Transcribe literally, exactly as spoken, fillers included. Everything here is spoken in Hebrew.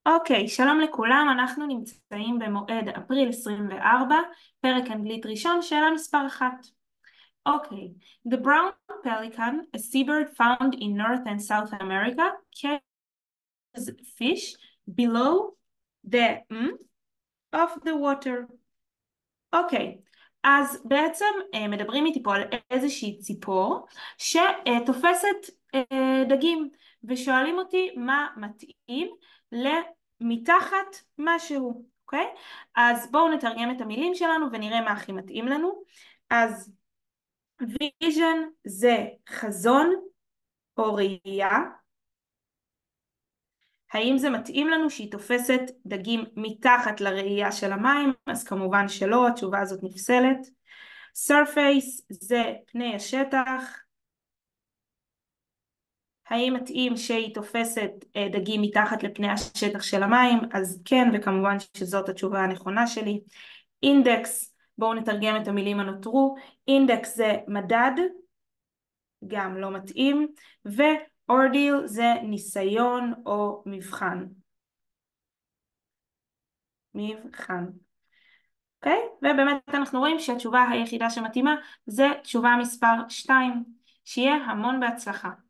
אוקיי, שלום לכולם, אנחנו נמצאים במועד אפריל עשרים וארבע, פרק אנגלית ראשון, שאלה מספר אחת. אוקיי, The brown pelican, a seabird found in North and South America, catches fish below the mm, of the water. אוקיי, אז בעצם אה, מדברים איתי פה על איזושהי ציפור שתופסת אה, דגים, ושואלים אותי מה מתאים למתחת משהו, אוקיי? אז בואו נתרגם את המילים שלנו ונראה מה הכי מתאים לנו. אז vision זה חזון או ראייה. האם זה מתאים לנו שהיא תופסת דגים מתחת לראייה של המים? אז כמובן שלא, התשובה הזאת נפסלת. surface זה פני השטח. האם מתאים שהיא תופסת דגים מתחת לפני השטח של המים? אז כן, וכמובן שזאת התשובה הנכונה שלי. אינדקס, בואו נתרגם את המילים הנותרו. אינדקס זה מדד, גם לא מתאים. ואורדיל זה ניסיון או מבחן. מבחן. אוקיי? ובאמת אנחנו רואים שהתשובה היחידה שמתאימה זה תשובה מספר שתיים. שיהיה המון בהצלחה.